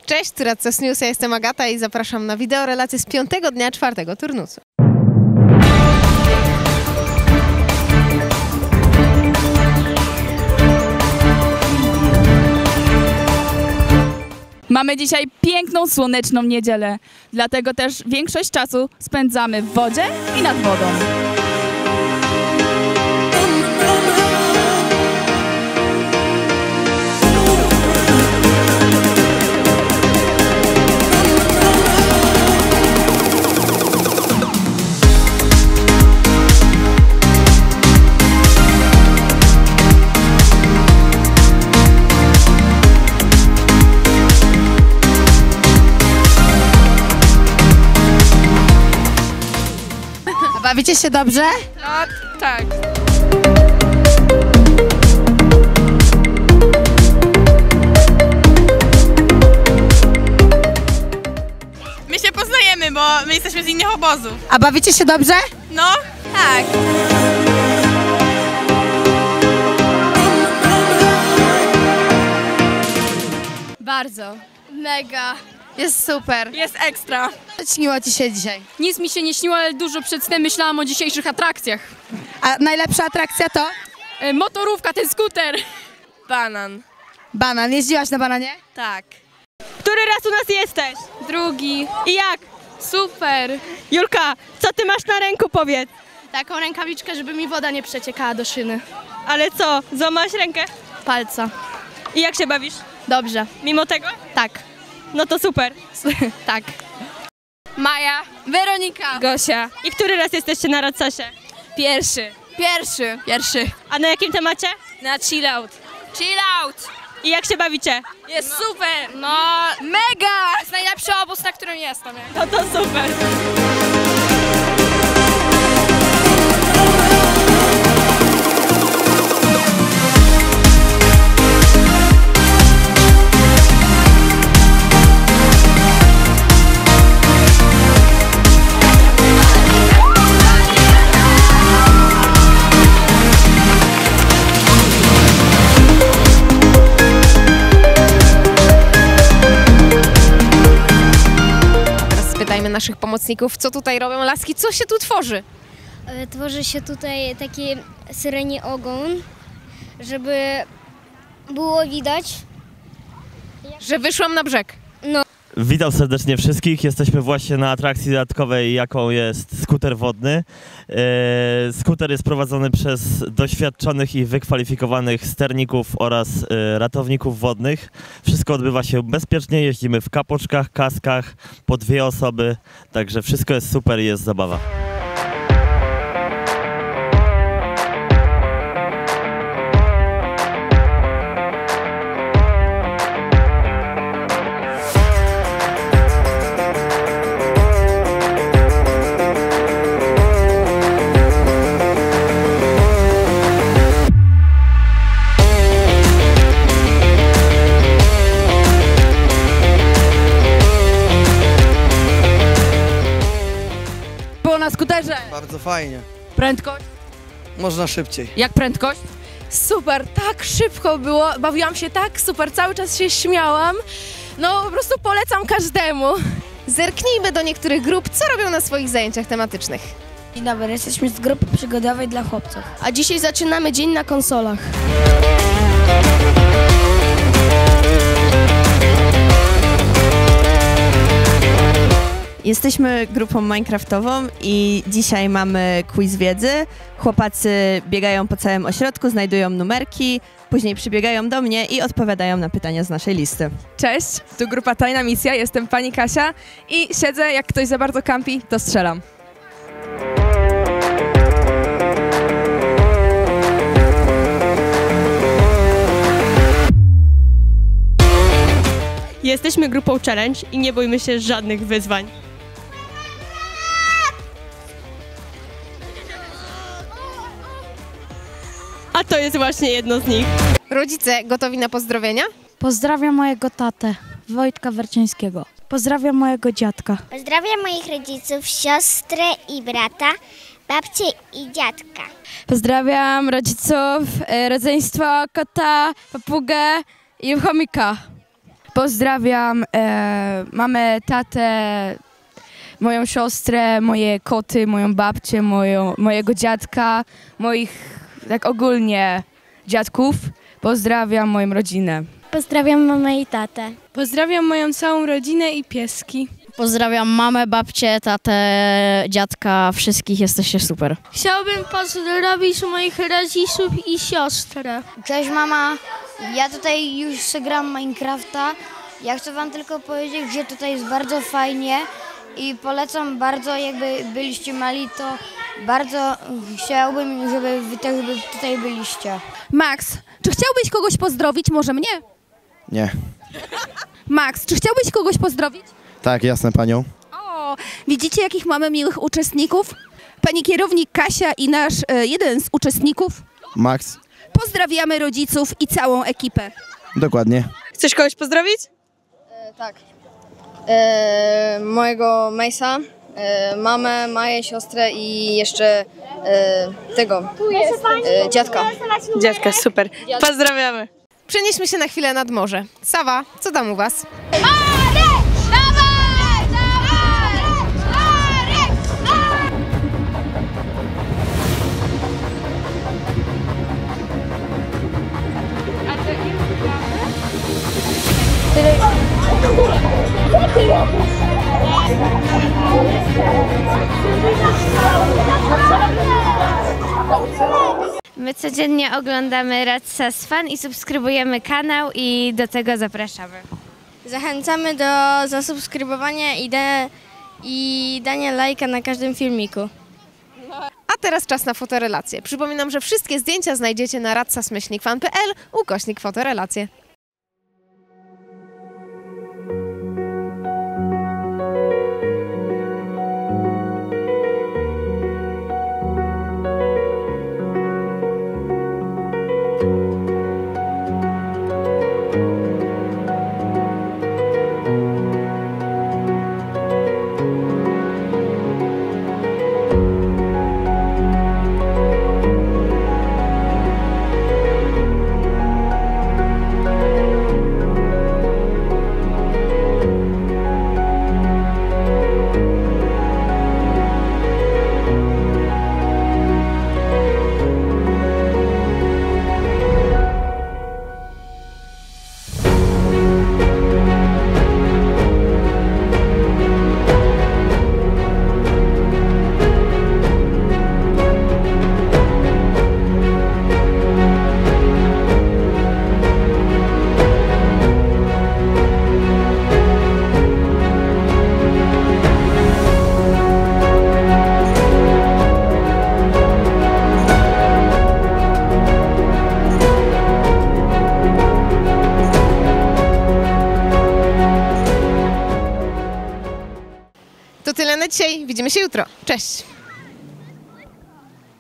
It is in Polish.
Cześć, tu Radcast News, ja jestem Agata i zapraszam na wideorelację z 5. dnia 4. turnusu. Mamy dzisiaj piękną, słoneczną niedzielę, dlatego też większość czasu spędzamy w wodzie i nad wodą. Bawicie się dobrze? No, tak. My się poznajemy, bo my jesteśmy z innych obozów. A bawicie się dobrze? No, tak. Bardzo. Mega. Jest super. Jest ekstra. Co śniło ci się dzisiaj? Nic mi się nie śniło, ale dużo przed snem myślałam o dzisiejszych atrakcjach. A najlepsza atrakcja to? Motorówka, ten skuter. Banan. Banan. Jeździłaś na bananie? Tak. Który raz u nas jesteś? Drugi. I jak? Super. Julka, co ty masz na ręku, powiedz? Taką rękawiczkę, żeby mi woda nie przeciekała do szyny. Ale co, złamałaś rękę? Palca. I jak się bawisz? Dobrze. Mimo tego? Tak. No to super. Tak. Maja. Weronika. Gosia. I który raz jesteście na Radcasie? Pierwszy. Pierwszy. A na jakim temacie? Na chill out. Chill out. I jak się bawicie? Jest super. No, mega. Jest najlepszy obóz, na którym jestem. No to super. Spytajmy naszych pomocników, co tutaj robią laski, co się tu tworzy? Tworzy się tutaj taki syreni ogon, żeby było widać. Że wyszłam na brzeg. Witam serdecznie wszystkich. Jesteśmy właśnie na atrakcji dodatkowej, jaką jest skuter wodny. Skuter jest prowadzony przez doświadczonych i wykwalifikowanych sterników oraz ratowników wodnych. Wszystko odbywa się bezpiecznie, jeździmy w kapoczkach, kaskach, po 2 osoby, także wszystko jest super i jest zabawa. Było na skuterze. Bardzo fajnie. Prędkość? Można szybciej. Jak prędkość? Super, tak szybko było, bawiłam się tak super, cały czas się śmiałam. No po prostu polecam każdemu. Zerknijmy do niektórych grup, co robią na swoich zajęciach tematycznych. Dzień dobry, jesteśmy z grupy przygodowej dla chłopców. A dzisiaj zaczynamy dzień na konsolach. Jesteśmy grupą minecraftową i dzisiaj mamy quiz wiedzy. Chłopacy biegają po całym ośrodku, znajdują numerki, później przybiegają do mnie i odpowiadają na pytania z naszej listy. Cześć, tu grupa Tajna Misja, jestem pani Kasia i siedzę, jak ktoś za bardzo kampi, to strzelam. Jesteśmy grupą challenge i nie bójmy się żadnych wyzwań. A to jest właśnie jedno z nich. Rodzice gotowi na pozdrowienia? Pozdrawiam mojego tatę, Wojtka Wercińskiego. Pozdrawiam mojego dziadka. Pozdrawiam moich rodziców, siostrę i brata, babcię i dziadka. Pozdrawiam rodziców, rodzeństwo, kota, papugę i chomika. Pozdrawiam mamę, tatę, moją siostrę, moje koty, moją babcię, mojego dziadka, moich tak ogólnie dziadków. Pozdrawiam moją rodzinę. Pozdrawiam mamę i tatę. Pozdrawiam moją całą rodzinę i pieski. Pozdrawiam mamę, babcię, tatę, dziadka, wszystkich, jesteście super. Chciałbym pozdrowić moich rodziców i siostrę. Cześć mama, ja tutaj już gram Minecrafta. Ja chcę wam tylko powiedzieć, że tutaj jest bardzo fajnie i polecam bardzo, jakby byliście mali, to bardzo chciałbym, żeby wy też tutaj byliście. Max, czy chciałbyś kogoś pozdrowić? Może mnie? Nie. Max, czy chciałbyś kogoś pozdrowić? Tak, jasne panią. O, widzicie jakich mamy miłych uczestników? Pani kierownik Kasia i nasz jeden z uczestników. Max. Pozdrawiamy rodziców i całą ekipę. Dokładnie. Chcesz kogoś pozdrowić? Tak. Mojego Mace'a, mamę, Maję, siostrę i jeszcze dziadka. Dziadka, super. Pozdrawiamy. Przenieśmy się na chwilę nad morze. Sawa, co tam u was? My codziennie oglądamy Rad Sasfan i subskrybujemy kanał i do tego zapraszamy. Zachęcamy do zasubskrybowania i dania lajka na każdym filmiku. A teraz czas na fotorelacje. Przypominam, że wszystkie zdjęcia znajdziecie na radsas-fan.pl/fotorelacje. To tyle na dzisiaj. Widzimy się jutro. Cześć!